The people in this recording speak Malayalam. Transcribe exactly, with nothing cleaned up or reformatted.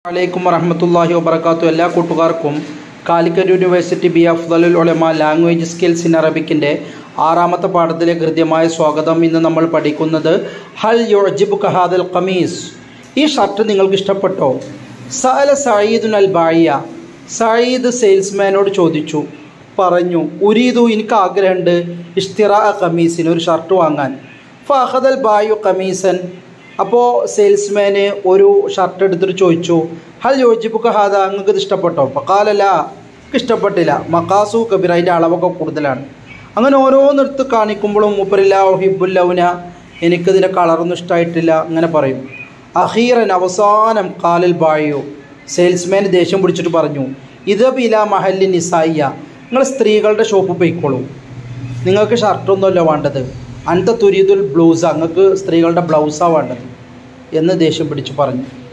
അലൈക്കും വറഹ്മത്തുള്ളാഹി വബറകാതുഹു. എല്ലാ കൂട്ടുകാർക്കും കാലിക്കറ്റ് യൂണിവേഴ്സിറ്റി ബി അഫ്ദലുൽ ഉലമ ലാംഗ്വേജ് സ്കിൽസ് ഇൻ അറബിക്കിൻ്റെ ആറാമത്തെ പാഠത്തിലെ കൃത്യമായ സ്വാഗതം. ഇന്ന് നമ്മൾ പഠിക്കുന്നത് ഹൽ യുഅ്ജിബുക ഹാദൽ ഖമീസ്, ഈ ഷർട്ട് നിങ്ങൾക്ക് ഇഷ്ടപ്പെട്ടോ? സഅല സഈദുൻ അൽ ബായിയ, സഈദ് സെയിൽസ്മാനോട് ചോദിച്ചു, പറഞ്ഞു, ഉരീദു, എനിക്ക് ആഗ്രഹമുണ്ട്, ഇഷ്തിറാ ഖമീസിന്, ഒരു ഷർട്ട് വാങ്ങാൻ. ഫഅഖദൽ ബായു ഖമീസൻ, അപ്പോൾ സെയിൽസ്മാന് ഒരു ഷർട്ട് എടുത്തിട്ട് ചോദിച്ചു, ഹൽ യുഅ്ജിബുക ഹാദ, നിങ്ങൾക്ക് ഇത് ഇഷ്ടപ്പെട്ടോ? ഫഖാല ലാ, എനിക്ക് ഇഷ്ടപ്പെട്ടില്ല, മഖാസു കബീർ, അതിൻ്റെ അളവൊക്കെ കൂടുതലാണ്. അങ്ങനെ ഓരോന്നെടുത്ത് കാണിക്കുമ്പോഴും മൂപ്പരില്ല ഹിബ്ബുൽ ലൗന, എനിക്കിതിൻ്റെ കളറൊന്നും ഇഷ്ടമായിട്ടില്ല, അങ്ങനെ പറയും. അഖീറൻ, അവസാനം കാലൽ ബായു, സെയിൽസ്മാൻ ദേഷ്യം പിടിച്ചിട്ട് പറഞ്ഞു, ഇദബ് ഇലാ മഹല്ലി നിസായിയ, നിങ്ങൾ സ്ത്രീകളുടെ ഷോപ്പ് പോയിക്കോളൂ, നിങ്ങൾക്ക് ഷർട്ടൊന്നുമല്ല വേണ്ടത്, അൻത തുരീദുൽ ബ്ലൗസ, നിങ്ങൾക്ക് സ്ത്രീകളുടെ ബ്ലൗസാണ് വേണ്ടത് എന്ന് ദേഷ്യം പിടിച്ച് പറഞ്ഞു.